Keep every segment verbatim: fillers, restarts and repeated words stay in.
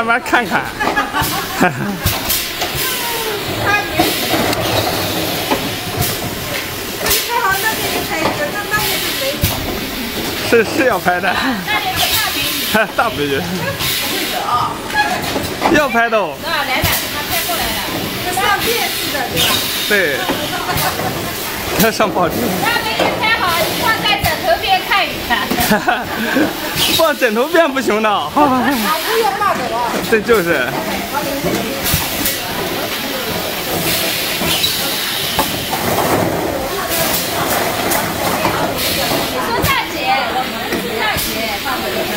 慢慢看看。是是要拍的。大美女。要拍的哦。 啊，来了，他拍过来了。这上电视的对吧？ 对。要上报纸。 让美女拍好，放在枕头边看一看。 放枕头边不行的。啊，不要抱着了。 这就是。 你说大姐，大姐放着呢。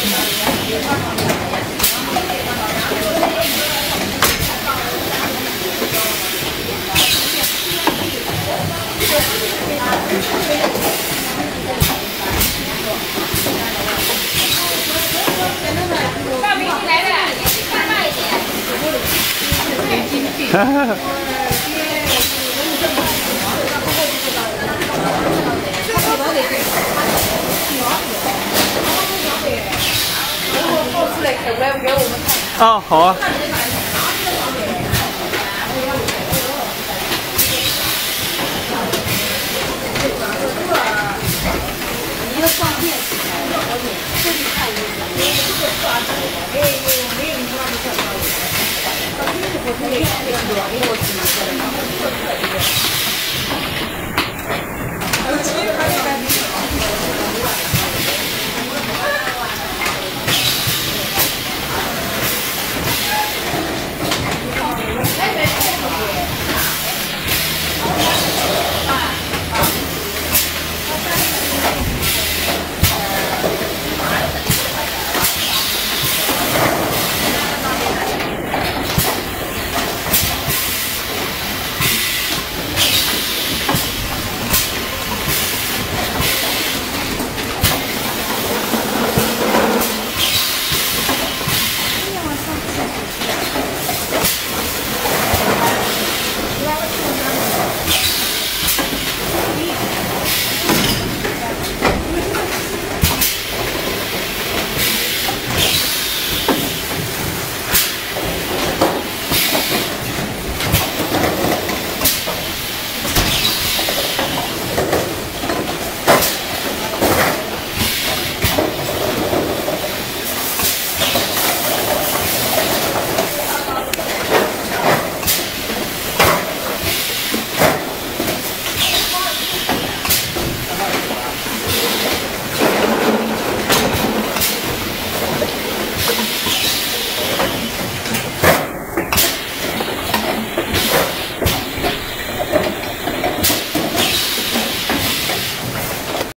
大美女来了，眼睛看大一点。 哈哈。啊，好啊。 你要放电视，这里看一下，这个抓住了，没有没有你抓不上。我这个我这个我这个我这个。